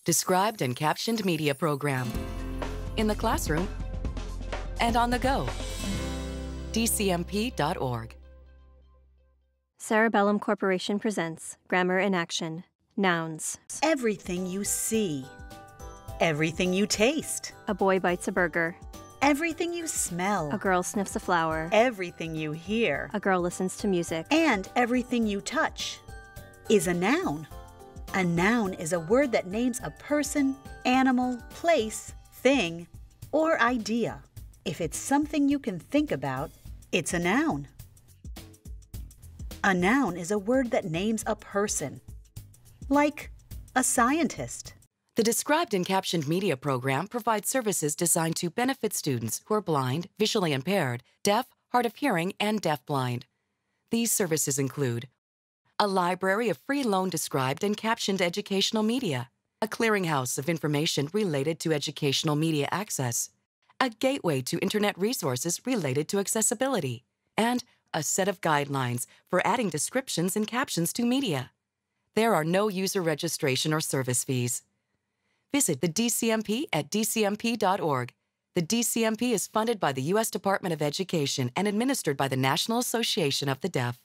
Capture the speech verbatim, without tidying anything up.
Described and captioned media program. In the classroom and on the go. D C M P dot org. Cerebellum Corporation presents Grammar in Action. Nouns. Everything you see. Everything you taste. A boy bites a burger. Everything you smell. A girl sniffs a flower. Everything you hear. A girl listens to music. And everything you touch is a noun. A noun is a word that names a person, animal, place, thing, or idea. If it's something you can think about, it's a noun. A noun is a word that names a person, like a scientist. The Described and Captioned Media program provides services designed to benefit students who are blind, visually impaired, deaf, hard of hearing, and deafblind. These services include a library of free loan described and captioned educational media, a clearinghouse of information related to educational media access, a gateway to internet resources related to accessibility, and a set of guidelines for adding descriptions and captions to media. There are no user registration or service fees. Visit the D C M P at D C M P dot org. The D C M P is funded by the U S Department of Education and administered by the National Association of the Deaf.